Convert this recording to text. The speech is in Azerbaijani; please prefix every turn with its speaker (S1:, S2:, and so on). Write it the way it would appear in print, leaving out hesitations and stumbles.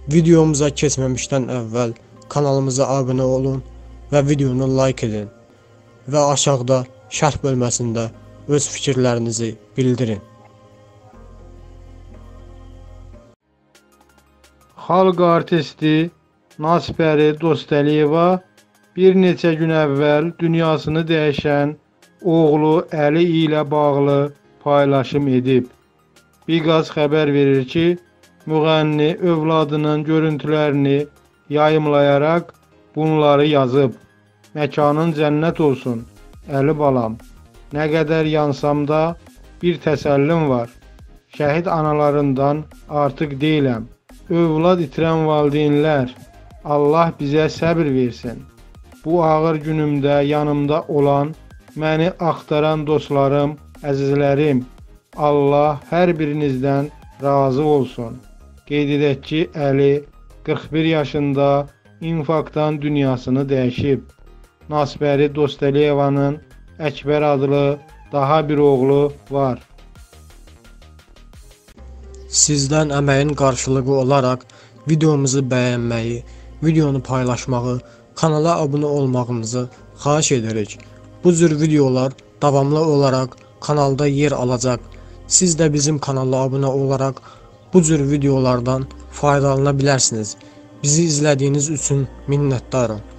S1: Videomuza keçməmişdən əvvəl kanalımıza abunə olun və videonu like edin və aşağıda şərh bölməsində öz fikirlərinizi bildirin.
S2: Xalq artisti Nasipəri Dostəliyeva bir neçə gün əvvəl dünyasını dəyişən oğlu Əli ilə bağlı paylaşım edib. Biqaz xəbər verir ki, müğənni övladının görüntülərini yayımlayaraq bunları yazıb. Məkanın cənnət olsun, Əli balam. Nə qədər yansam da bir təsəllim var. Şəhid analarından artıq deyiləm. Övlad itirən valideynlər, Allah bizə səbir versin. Bu ağır günümdə yanımda olan, məni axtaran dostlarım, əzizlərim, Allah hər birinizdən razı olsun. Qeyd edək ki, Əli 41 yaşında infarktdan dünyasını dəyişib. Nasipəri Dostəliyevanın Əkbər adlı daha bir oğlu var.
S1: Sizdən əməyin qarşılığı olaraq videomuzu bəyənməyi, videonu paylaşmağı, kanala abunə olmağınızı xahiş edirik. Bu cür videolar davamlı olaraq kanalda yer alacaq. Siz də bizim kanala abunə olaraq bu cür videolardan faydalana bilərsiniz. Bizi izlədiyiniz üçün minnətdarım.